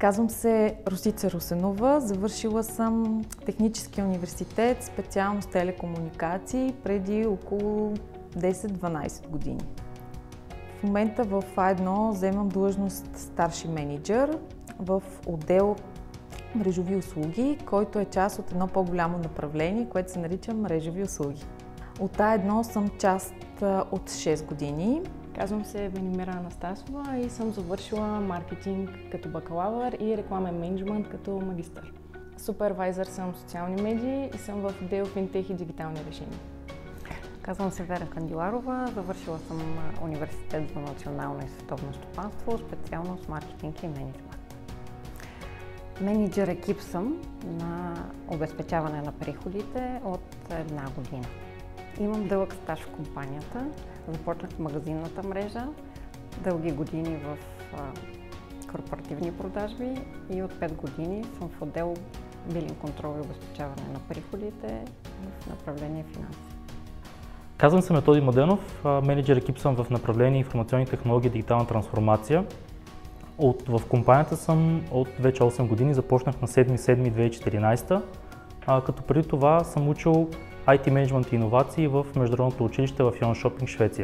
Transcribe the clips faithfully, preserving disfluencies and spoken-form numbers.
Казвам се Росица Русенова, завършила съм Техническия университет, специалност телекомуникации преди около десет-дванайсет години. В момента в А едно вземам длъжност старши мениджър в отдел мрежови услуги, който е част от едно по-голямо направление, което се нарича мрежови услуги. От А едно съм част от шест години. Казвам се Венимира Анастасова и съм завършила маркетинг като бакалавър и рекламен мениджмънт като магистър. Супервайзър съм социални медии и съм в отдел финтех и дигитални решения. Казвам се Вера Кандиларова, завършила съм университет за национално и световно стопанство, специалност маркетинг и мениджмънт. Менеджер екип съм на обезпечаване на приходите от една година. Имам дълъг стаж в компанията. Започнах в магазинната мрежа, дълги години в а, корпоративни продажби и от пет години съм в отдел билинг контрол и обезпечаване на приходите в направление финанси. Казвам се Методи Младенов, менеджер екип съм в направление информационни технологии и дигитална трансформация. От, в компанията съм от вече осем години, започнах на седми юли две хиляди и четиринайсета, а, като преди това съм учил ай ти менеджмент и иновации в Международното училище в Йоншопинг, Швеция.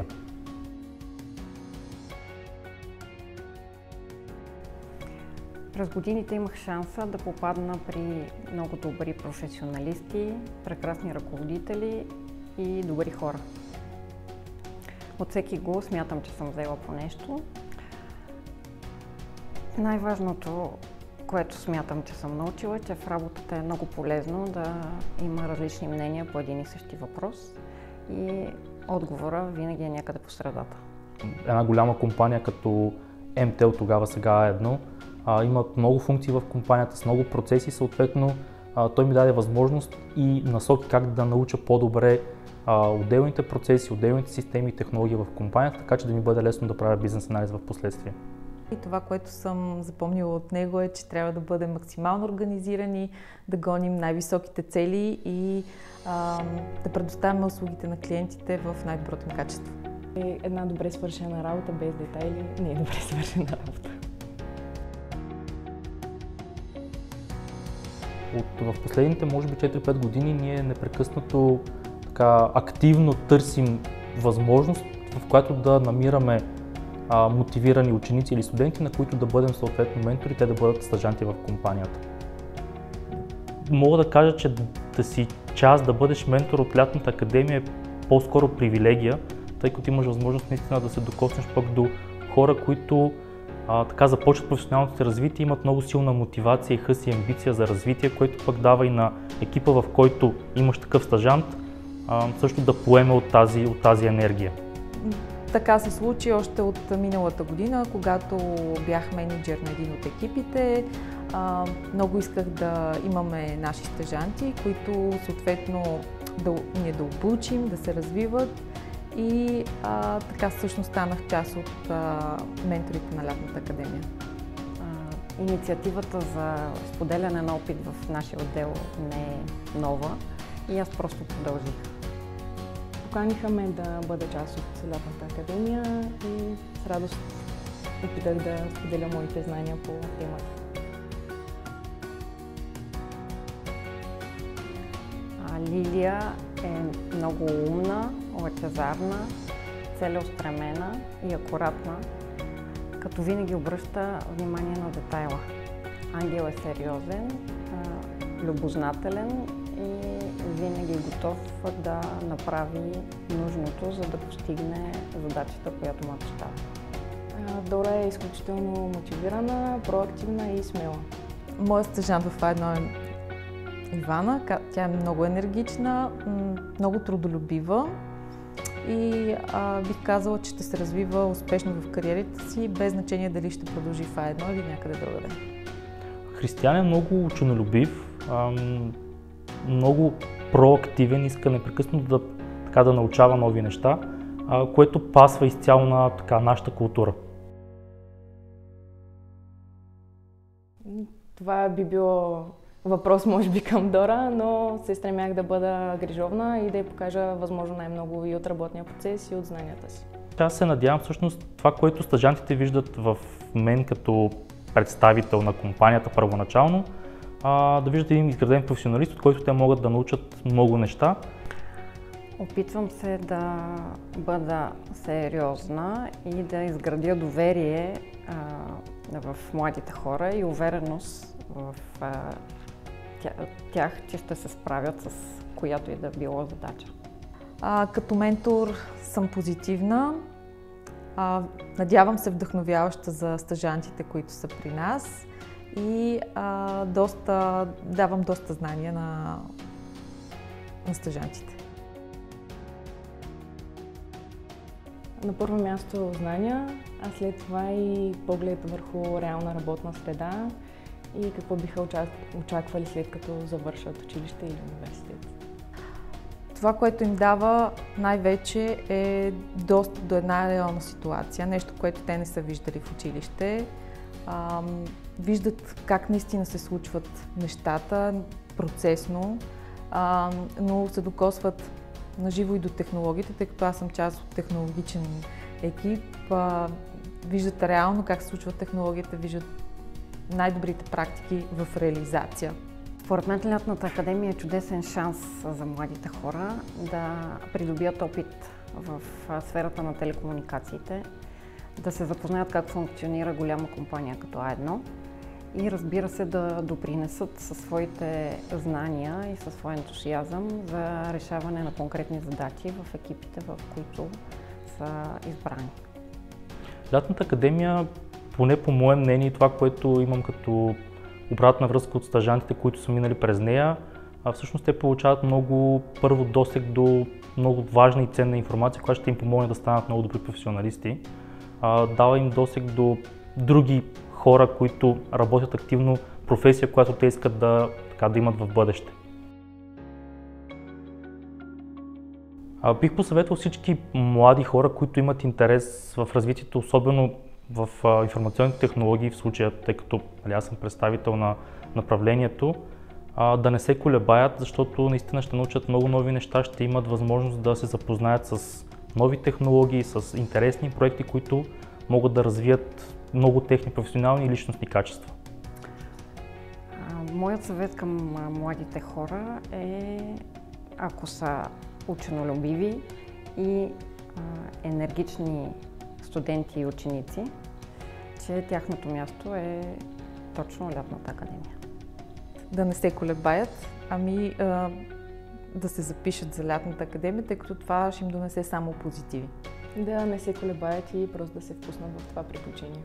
През годините имах шанса да попадна при много добри професионалисти, прекрасни ръководители и добри хора. От всеки го смятам, че съм взела по нещо. Най-важното, което смятам, че съм научила, е, че в работата е много полезно да има различни мнения по един и същи въпрос и отговора винаги е някъде по средата. Една голяма компания като Ем Те Ел, тогава сега А едно, имат много функции в компанията с много процеси, съответно а, той ми даде възможност и насоки как да науча по-добре а, отделните процеси, отделните системи и технологии в компанията, така че да ми бъде лесно да правя бизнес анализ в последствие. И това, което съм запомнила от него е, че трябва да бъдем максимално организирани, да гоним най-високите цели и а, да предоставяме услугите на клиентите в най-доброто им качество. Една добре свършена работа без детайли не е добре свършена работа. От, в последните, може би, четири-пет години ние непрекъснато така, активно търсим възможност, в която да намираме а, мотивирани ученици или студенти, на които да бъдем съответно ментори, те да бъдат стажанти в компанията. Мога да кажа, че да си част, да бъдеш ментор от лятната академия е по-скоро привилегия, тъй като имаш възможност наистина да се докоснеш пък до хора, които а, така започват професионалното си развитие, имат много силна мотивация и хъс и амбиция за развитие, което пък дава и на екипа, в който имаш такъв стажант, а, също да поеме от тази, от тази енергия. Така се случи още от миналата година, когато бях мениджър на един от екипите. А, много исках да имаме наши стажанти, които съответно да, ние да обучим, да се развиват и а, така всъщност станах част от а, менторите на лятната академия. А, инициативата за споделяне на опит в нашия отдел не е нова и аз просто продължих. Поканиха ме да бъда част от лятната академия и с радост опитах да споделя моите знания по темата. Лилия е много умна, лъчезарна, целеустремена и акуратна, като винаги обръща внимание на детайла. Ангел е сериозен, любознателен и винаги е готов да направи нужното, за да постигне задачата, която му обещава. Дора е изключително мотивирана, проактивна и смела. Моят стажант в А едно е Ивана. Тя е много енергична, много трудолюбива и а, бих казала, че ще се развива успешно в кариерата си, без значение дали ще продължи в А едно или някъде другаде. Християн е много ученолюбив, много проактивен, иска непрекъснато да, така, да научава нови неща, което пасва изцяло на така, нашата култура. Това би било въпрос, може би, към Дора, но се стремях да бъда грижовна и да й покажа възможно най-много и от работния процес, и от знанията си. Аз се надявам всъщност това, което стажантите виждат в мен като представител на компанията първоначално, а, да виждат един изграден професионалист, от който те могат да научат много неща. Опитвам се да бъда сериозна и да изградя доверие а, в младите хора и увереност в а, тя, тях, че ще се справят с която и да било задача. А, като ментор съм позитивна. А, надявам се вдъхновяваща за стажантите, които са при нас, и а, доста, давам доста знания на, на стажантите. На първо място знания, а след това и поглед върху реална работна среда и какво биха очаквали след като завършат училище или университет. Това, което им дава най-вече, е достъп до една реална ситуация, нещо, което те не са виждали в училище. А, виждат как наистина се случват нещата, процесно, а, но се докосват наживо и до технологиите, тъй като аз съм част от технологичен екип. А, виждат реално как се случват технологията, виждат най-добрите практики в реализация. Според мен Лятната академия е чудесен шанс за младите хора да придобият опит в сферата на телекомуникациите, да се запознаят как функционира голяма компания като А едно и, разбира се, да допринесат със своите знания и със своя ентусиазъм за решаване на конкретни задачи в екипите, в които са избрани. Лятната академия, поне по мое мнение и това, което имам като обратна връзка от стажантите, които са минали през нея, а всъщност те получават много първо досег до много важна и ценна информация, която ще им помогне да станат много добри професионалисти. А, дава им досег до други хора, които работят активно професия, която те искат да, така, да имат в бъдеще. А, бих посъветвал всички млади хора, които имат интерес в развитието, особено в а, информационните технологии, в случая, тъй като нали, аз съм представител на направлението, а, да не се колебаят, защото наистина ще научат много нови неща, ще имат възможност да се запознаят с нови технологии, с интересни проекти, които могат да развият много техни професионални и личностни качества. Моят съвет към младите хора е, ако са ученолюбиви и енергични студенти и ученици, че тяхното място е точно Лятната академия. Да не се колебаят, ами а, да се запишат за Лятната академия, тъй като това ще им донесе само позитиви. Да не се колебаят и просто да се впуснат в това приключение.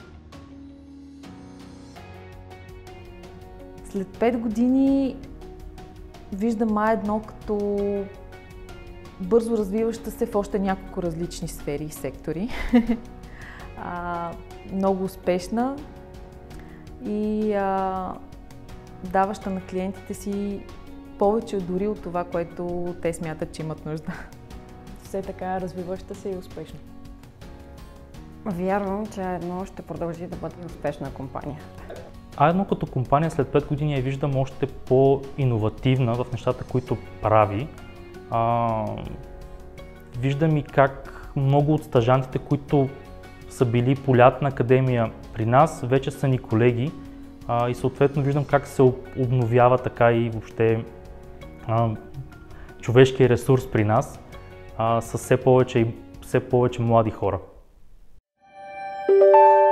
След пет години виждам А едно като бързо развиваща се в още няколко различни сфери и сектори. а, много успешна и а, даваща на клиентите си повече дори от това, което те смятат, че имат нужда. Все така развиваща се и успешна. Вярвам, че А едно ще продължи да бъде успешна компания. А едно като компания след пет години я виждам още по-иновативна в нещата, които прави. А, виждам и как много от стажантите, които са били по Лятна академия при нас, вече са ни колеги а, и съответно виждам как се обновява така и въобще а, човешкия ресурс при нас а, с все повече и все повече млади хора.